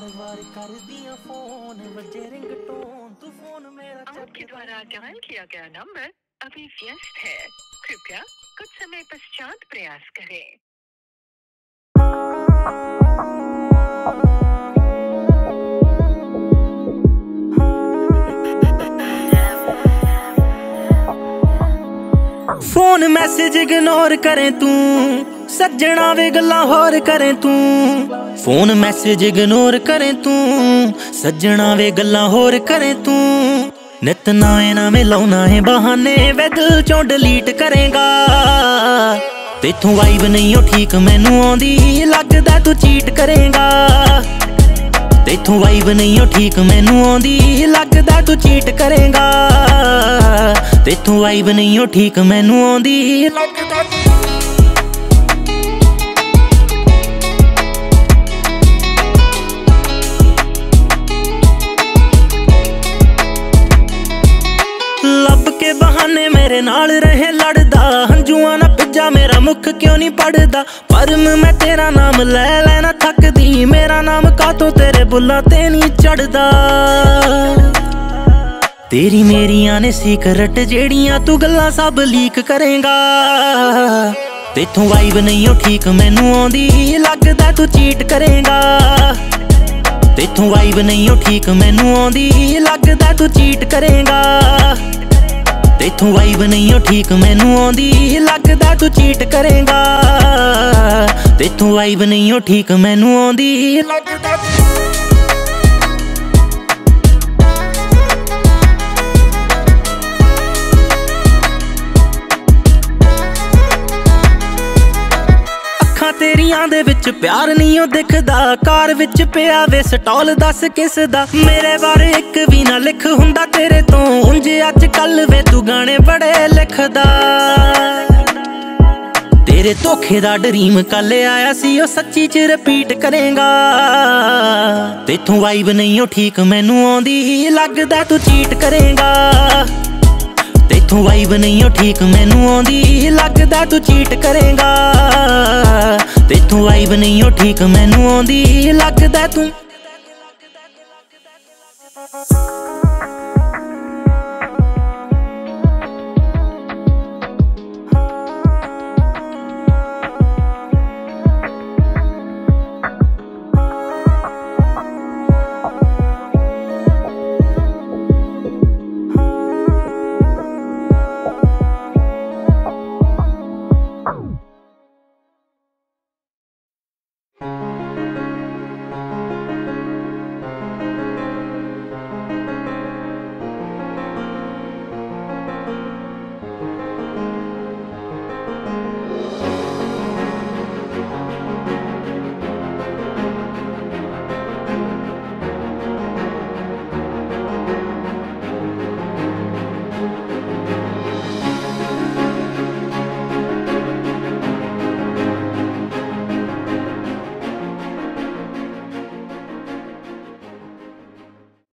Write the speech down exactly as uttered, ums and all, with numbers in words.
बार कर दिया फोन बजे रिंगटोन तू फोन मेरा आपके द्वारा डायल किया गया नंबर अभी व्यस्त है, कृपया कुछ समय पश्चात प्रयास करें। फोन मैसेज इग्नोर करें तू सज्जना वे गल्ला होर करें तू फोन मैसेज इग्नोर करें तू सज्जना वे गल्ला होर करें तू नित नाए ना में लाउना है बहाने वे दिल चों डिलीट करेगा तेथों वाइब नहीं हो ठीक मैनू आंदी लगदा तू चीट करेगा तेथों वाइब नहीं हो ठीक मैनू आंदी लगदा तू चीट करेगा तेथों वाइब नहीं हो ठीक मैनू आंदी लगदा लब के बहाने मेरे नाल रहे लड़दा हंजुआ ना पिज्जा मेरा मुख क्यों नहीं पड़दा पर मैं तेरा नाम ले लेना थकदी मेरा नाम कातों तेरे बुल्ला ते नहीं चढ़दा तेरी मेरिया ने सीक्रेट जेड़ियां तू गल्ला सब लीक करेगा तेथों वाइब नहीं हो ठीक मैनू आंदी लगदा तू चीट करेगा तेथों वाइब नहीं हो ठीक मैनू आंदी लगदा तू चीट करेगा तेथों वाइब नहीं हो ठीक मैनू आंदी लगदा तू चीट करेगा तेथों वाइब नहीं हो ठीक मैनू आंदी लगदा तेरियां दे विच प्यार नहीं हो दिखदा कार विच पिया वे स्टॉल दस किस दा मेरे बारे एक भी ना लिख हुंदा तेरे तो उंज अज कल वे तू गाने बड़े लिखदा तेरे धोखे दा ड्रीम कल आया सी ओ सच्ची च रिपीट करेगा तेथों वाइब नहीं हो ठीक मैनू आंदी लगदा तू चीट करेगा तेथों वाइब नहीं हो ठीक मैनू आंदी लगदा तू चीट करेगा तेथों वाइब नहीं हो ठीक मैनू आंदी लगदा तू